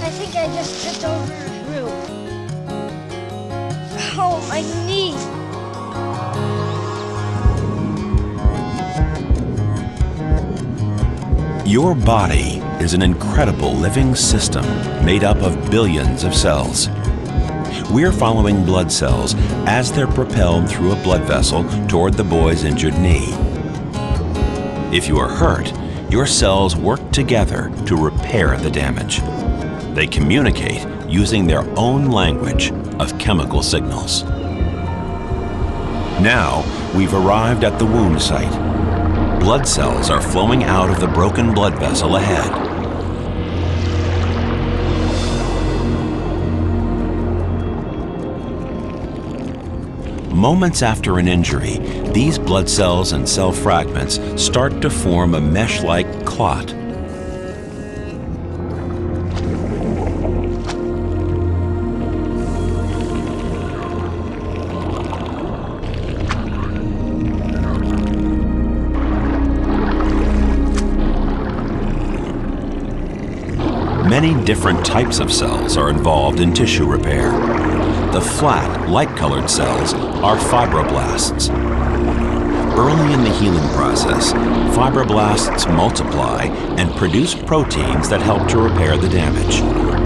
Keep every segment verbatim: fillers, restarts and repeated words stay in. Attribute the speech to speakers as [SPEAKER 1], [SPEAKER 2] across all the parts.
[SPEAKER 1] I think I just tripped over a root. Oh, my knee.
[SPEAKER 2] Your body is an incredible living system made up of billions of cells. We're following blood cells as they're propelled through a blood vessel toward the boy's injured knee. If you are hurt, your cells work together to repair the damage. They communicate using their own language of chemical signals. Now, we've arrived at the wound site. Blood cells are flowing out of the broken blood vessel ahead. Moments after an injury, these blood cells and cell fragments start to form a mesh-like clot. Many different types of cells are involved in tissue repair. The flat, light-colored cells are fibroblasts. Early in the healing process, fibroblasts multiply and produce proteins that help to repair the damage.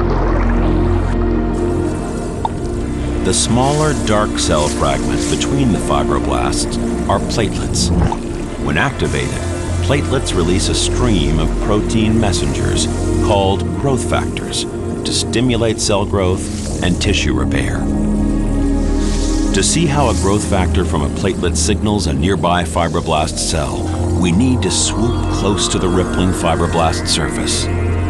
[SPEAKER 2] The smaller dark cell fragments between the fibroblasts are platelets. When activated, platelets release a stream of protein messengers called growth factors to stimulate cell growth and tissue repair. To see how a growth factor from a platelet signals a nearby fibroblast cell, we need to swoop close to the rippling fibroblast surface.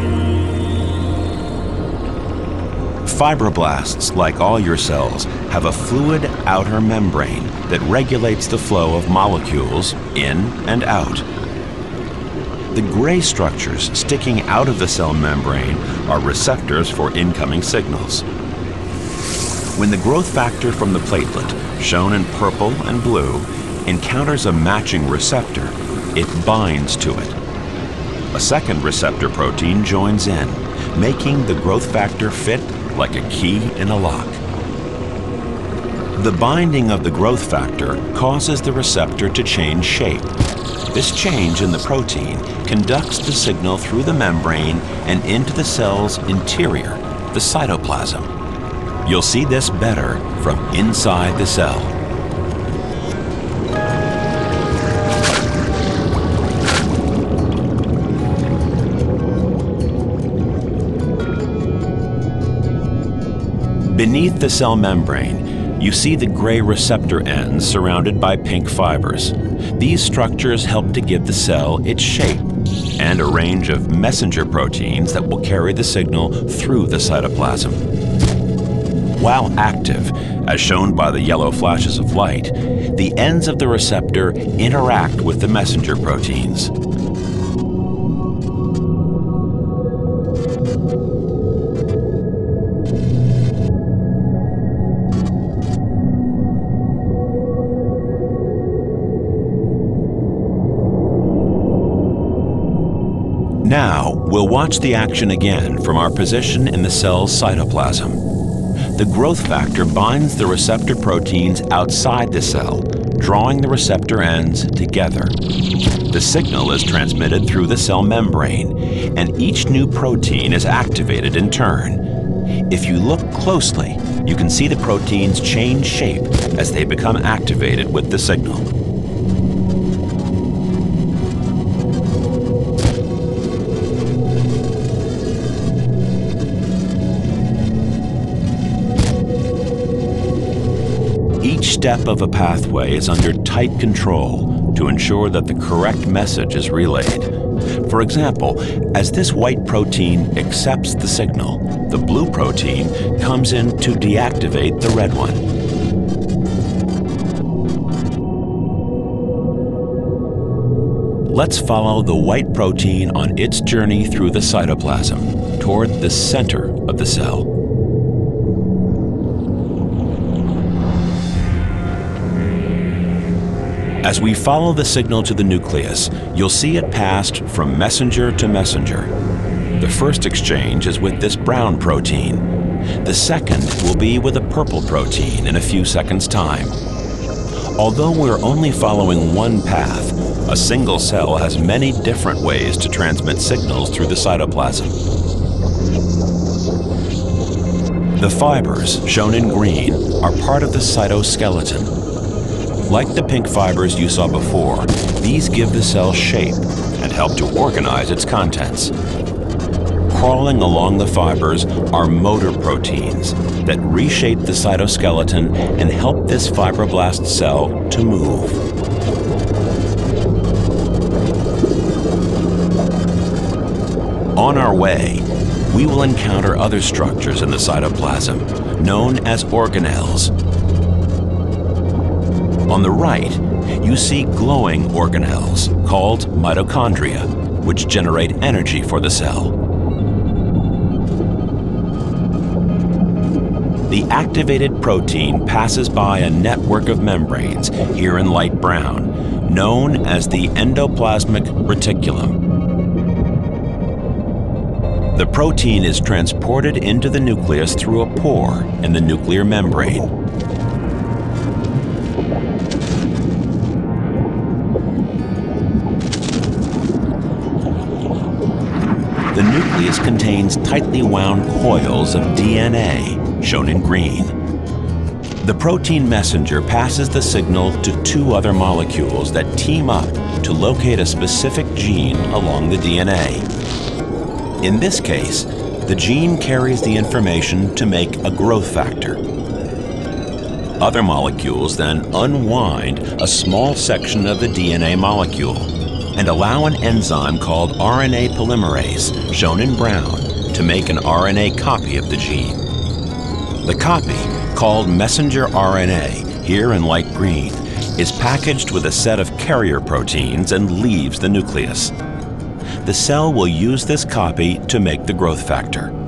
[SPEAKER 2] Fibroblasts, like all your cells, have a fluid outer membrane that regulates the flow of molecules in and out. The gray structures sticking out of the cell membrane are receptors for incoming signals. When the growth factor from the platelet, shown in purple and blue, encounters a matching receptor, it binds to it. A second receptor protein joins in, making the growth factor fit like a key in a lock. The binding of the growth factor causes the receptor to change shape. This change in the protein conducts the signal through the membrane and into the cell's interior, the cytoplasm. You'll see this better from inside the cell. Beneath the cell membrane, you see the gray receptor ends surrounded by pink fibers. These structures help to give the cell its shape and a range of messenger proteins that will carry the signal through the cytoplasm. While active, as shown by the yellow flashes of light, the ends of the receptor interact with the messenger proteins. Now, we'll watch the action again from our position in the cell's cytoplasm. The growth factor binds the receptor proteins outside the cell, drawing the receptor ends together. The signal is transmitted through the cell membrane, and each new protein is activated in turn. If you look closely, you can see the proteins change shape as they become activated with the signal. Each step of a pathway is under tight control to ensure that the correct message is relayed. For example, as this white protein accepts the signal, the blue protein comes in to deactivate the red one. Let's follow the white protein on its journey through the cytoplasm toward the center of the cell. As we follow the signal to the nucleus, you'll see it passed from messenger to messenger. The first exchange is with this brown protein. The second will be with a purple protein in a few seconds' time. Although we're only following one path, a single cell has many different ways to transmit signals through the cytoplasm. The fibers, shown in green, are part of the cytoskeleton. Like the pink fibers you saw before, these give the cell shape and help to organize its contents. Crawling along the fibers are motor proteins that reshape the cytoskeleton and help this fibroblast cell to move. On our way, we will encounter other structures in the cytoplasm, known as organelles. On the right, you see glowing organelles called mitochondria, which generate energy for the cell. The activated protein passes by a network of membranes, here in light brown, known as the endoplasmic reticulum. The protein is transported into the nucleus through a pore in the nuclear membrane. The nucleus contains tightly wound coils of D N A, shown in green. The protein messenger passes the signal to two other molecules that team up to locate a specific gene along the D N A. In this case, the gene carries the information to make a growth factor. Other molecules then unwind a small section of the D N A molecule and allow an enzyme called R N A polymerase, shown in brown, to make an R N A copy of the gene. The copy, called messenger R N A, here in light green, is packaged with a set of carrier proteins and leaves the nucleus. The cell will use this copy to make the growth factor.